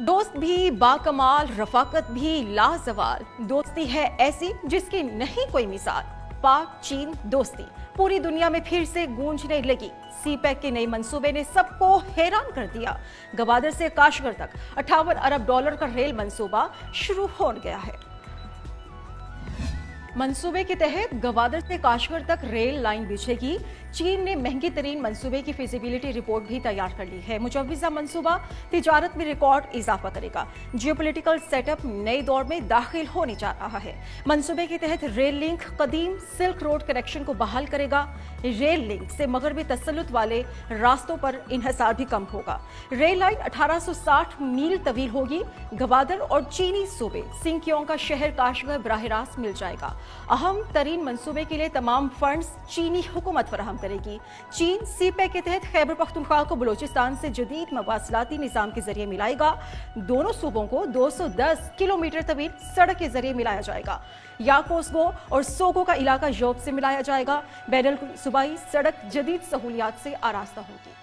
दोस्त भी बाकमाल, रफाकत भी लाजवाल, दोस्ती है ऐसी जिसकी नहीं कोई मिसाल। पाक चीन दोस्ती पूरी दुनिया में फिर से गूंजने लगी। सीपैक के नए मंसूबे ने सबको हैरान कर दिया। गवादर से काशगर तक 58 अरब डॉलर का रेल मंसूबा शुरू हो गया है। मंसूबे के तहत गवादर से काशगर तक रेल लाइन बिछेगी। चीन ने महंगी तरीन मंसूबे की फिजिबिलिटी रिपोर्ट भी तैयार कर ली है। मुजव्वज़ा मंसूबा तिजारत में रिकॉर्ड इजाफा करेगा। जियोपॉलिटिकल सेटअप नए दौर में दाखिल होने जा रहा है। मंसूबे के तहत रेल लिंक कदीम सिल्क रोड कनेक्शन को बहाल करेगा। रेल लिंक से मगरबी तसल्लुत वाले रास्तों पर इन्हिसार भी कम होगा। रेल लाइन 1860 मील तवील होगी। गवादर और चीनी सूबे सिंकियोंग का शहर काशगर बराह रास्त मिल जाएगा। अहम तरीन मंसूबे के लिए तमाम फंड्स चीनी हुकूमत फराहम करेगी। चीन सीपैक के तहत खैबर पख्तूनख्वा को बलोचिस्तान से जदीद मवासलाती निज़ाम के जरिए मिलाएगा। दोनों सूबों को 210 किलोमीटर तवील सड़क के जरिए मिलाया जाएगा। याकोसगो और सोगो का इलाका यूरोप से मिलाया जाएगा। बैनुल सूबाई सड़क जदीद सहूलियात से आरास्ता होगी।